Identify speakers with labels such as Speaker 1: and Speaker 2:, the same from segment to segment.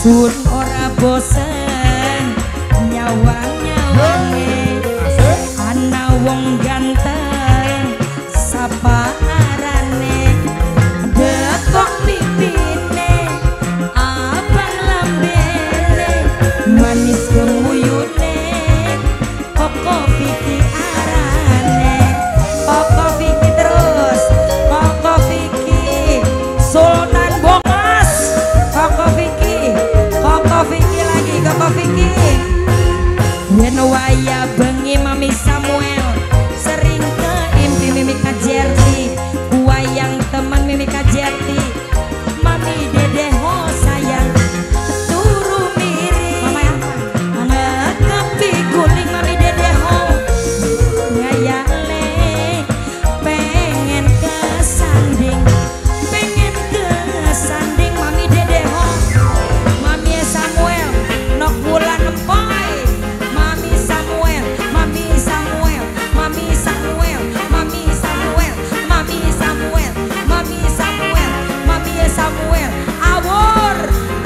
Speaker 1: sun ora bosen nyawang-nyawange ana wong ganteng sapa arane dekok pipine abang lambene manis kemuyune koko Vicky arane koko Vicky terus koko Vicky Sultan Bongas koko Vicky lagi koko Vicky yen waya bengi Mami Samuel sering keimpi Mimi Kajerti kuayang teman Mimi Kajerti Mami Dede ho sayang turu miri ngekepi guling Mami Dede ho ngayale pengen kesanding Mami Dede ho Mami Samuel nok bulan empoy Mami Samuel awor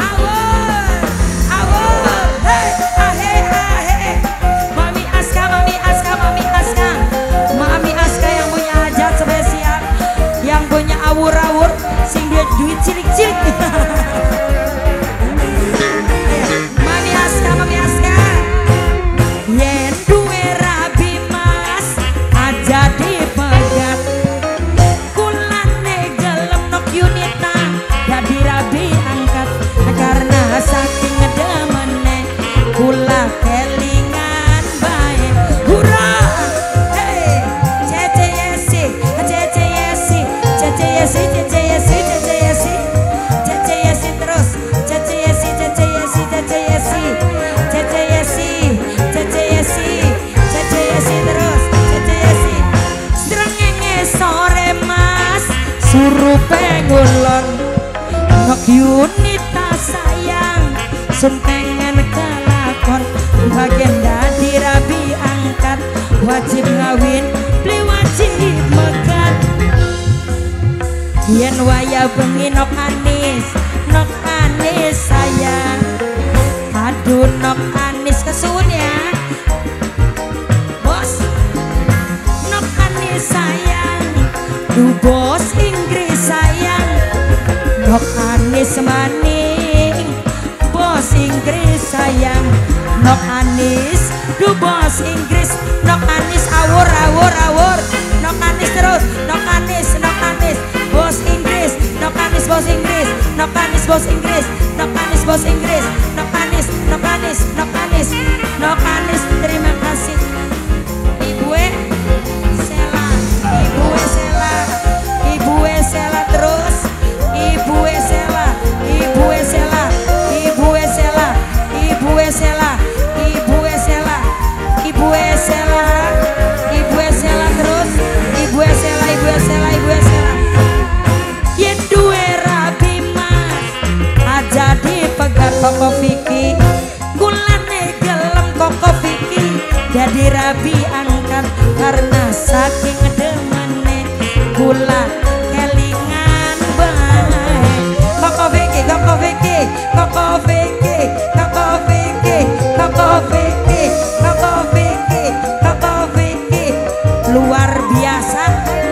Speaker 1: hey ahe Mami Aska yang punya hajat spesial yang punya awur-awur sing duit cilik-cilik Mami Aska yen duwe rabi mas aja dipegat kulane gelem nok Yunita dadi rabi angkat karena saking ngedemene kula kelingan bae hura hey Cece Yesi terus Cece Yesi terus Srengenge sore mas suruh pengulon nok Yunita sayang sun pengen kelakon bagian dadi rabi angkat wajib ngawin beli wajib megat yen waya bengi nok Anis sayang aduh nok Anis kesun ya bos nok Anis sayang du bos Inggris sayang nok Anis maning bos Inggris sayang nok Anis du bos Inggris nok Anis awur nok Anis terus nok Anis bos Inggris nok Anis bos Inggris nok Anis bos Inggris nok Anis bos Inggris nok Anis terima kasih Ibu Sela terus Ibu Sela yen duwe rabi mas aja dipegat koko Vicky kulane gelem koko Vicky jadi rabi angkat karena saking demene kula kelingan bae koko Vicky luar biasa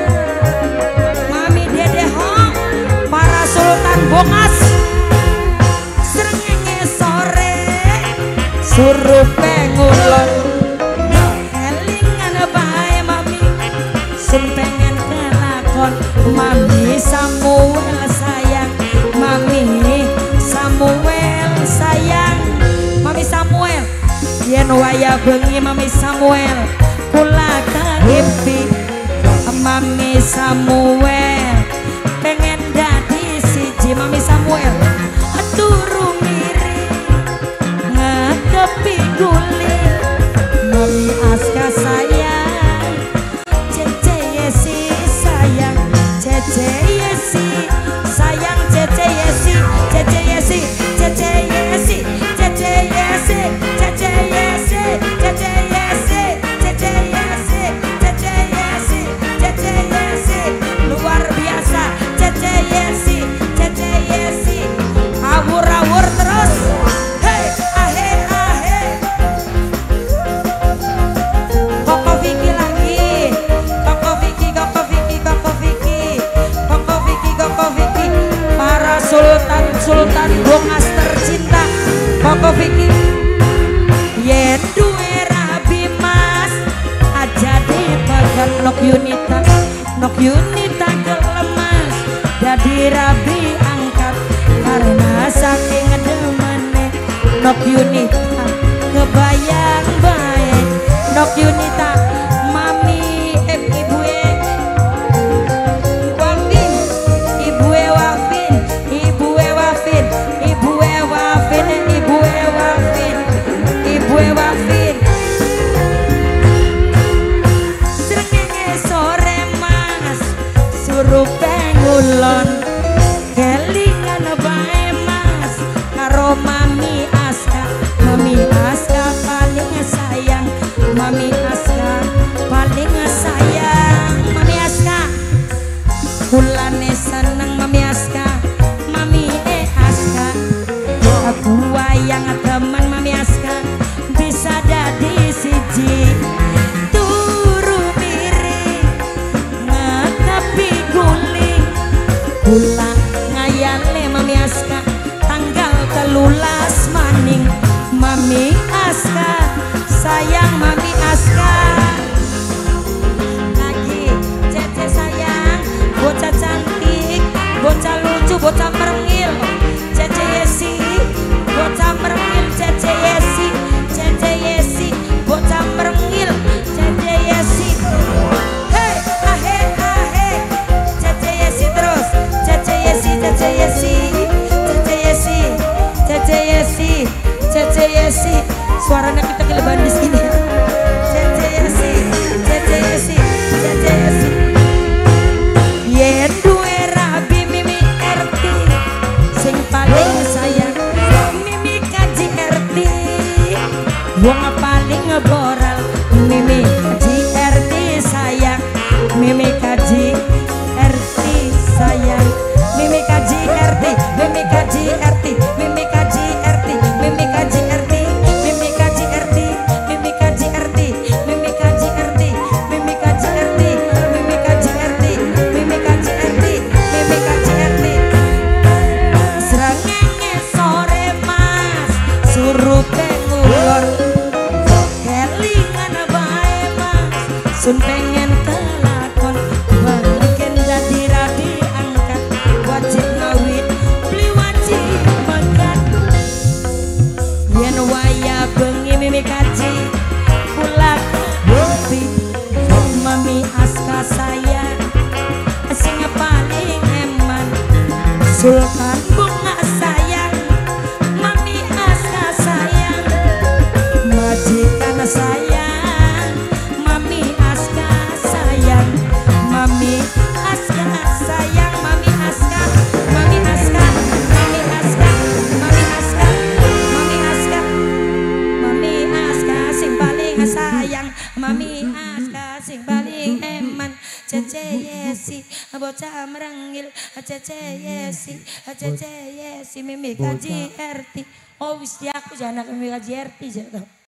Speaker 1: Mami Dede ho para Sultan Bongas srengenge sore suruh pengulon kelingan bae Mami sun pengen kelakon Mami Samuel sayang Mami Samuel yen waya bengi Mami Samuel kula keimpi Mami Samuel pengen dadi siji Mami Samuel turu miring ngekepi guling Mami Aska sayang Cece Yesi sayang Cece Yesi sayang Cece Yesi luar Nok Yunita kelemas jadi rabi angkat karena saking ngedemene. Nok Yunita kebayang baik. Nok Yunita mami ibue Wafin, ibue Wafin, ibue Wafin, ibue Wafin, ibue Wafin, ibue Wafin. Rupengulon kelingan bae mas karo Mami Aska. Mami Aska paling sayang, Mami Aska paling sayang. Mami Aska kulane seneng Mami Aska, Mami Aska aku wayang teman Mami Aska bisa jadi siji. Kula ngayale Mami Aska tanggal 13 maning. Mami Aska sayang Mami Aska. Lagi Cece sayang bocah cantik, bocah lucu, bocah merengil. Cece Yesi bocah merengil. Cece Yesi, Cece Yesi bocah merengil. Cece Yesi Cece Yesi, suaranya kita keleban di sini. Cece Yesi, Cece Yesi, Cece Yesi. Yen duwe rabi Mimi Erti, sing paling sayang Mimi Kaji Erti. Wong paling ngeboral Mimi Kaji Erti sayang, Mimi Kaji Erti sayang. Mimi Kaji RT, Mimi Kaji RT, Mimi Kaji RT, Mimi Kaji RT, Mimi Kaji RT, Mimi Kaji RT, Mimi Kaji RT, Mimi Kaji RT, Mimi Kaji RT, Mimi Kaji RT, Mimi Kaji RT. Srengenge sore mas, suruh pengulon, kelingan bae mas, sun pengen kelakon, bagian dadi rabi angkat. Wajib ngawit beli wajib makan. Yen waya bengi Mimi Kaji kula ngopi Mami Aska sayang sing paling eman. Sultan bunga sayang, Mami Aska sayang. Majikan sayang, Mami Aska sayang. Mami Aska sayang, Mami Aska, Mami Aska, Mami Aska, Mami Aska, Mami Aska, Mami Aska sing paling sayang, Mami Aska sing paling eman. Cece Yesi bocah merengil, Cece Yesi, Cece Yesi Mimi Kaji RT. Oh wis aku jangan Mimi Kaji RT.